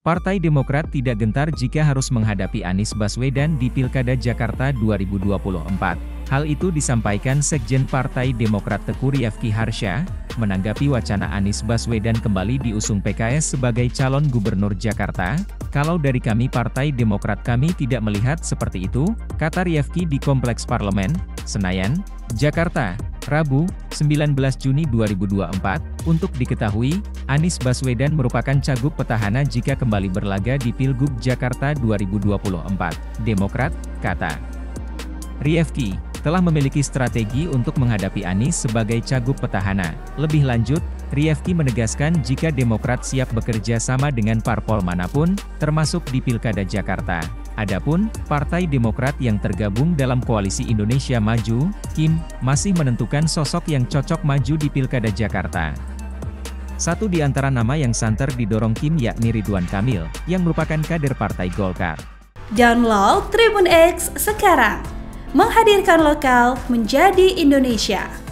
Partai Demokrat tidak gentar jika harus menghadapi Anies Baswedan di Pilkada Jakarta 2024. Hal itu disampaikan Sekjen Partai Demokrat Teguh Rifki Harsha, menanggapi wacana Anies Baswedan kembali diusung PKS sebagai calon gubernur Jakarta. Kalau dari kami Partai Demokrat kami tidak melihat seperti itu, kata Rifki di Kompleks Parlemen, Senayan, Jakarta, Rabu, 19 Juni 2024. Untuk diketahui, Anies Baswedan merupakan cagup petahana jika kembali berlaga di Pilgub Jakarta 2024. Demokrat, kata Rifki, telah memiliki strategi untuk menghadapi Anies sebagai cagup petahana. Lebih lanjut, Rifki menegaskan jika Demokrat siap bekerja sama dengan parpol manapun, termasuk di Pilkada Jakarta. Adapun, Partai Demokrat yang tergabung dalam Koalisi Indonesia Maju, KIM, masih menentukan sosok yang cocok maju di Pilkada Jakarta. Satu di antara nama yang santer didorong KIM yakni Ridwan Kamil, yang merupakan kader Partai Golkar. Download Tribun X sekarang, menghadirkan lokal menjadi Indonesia.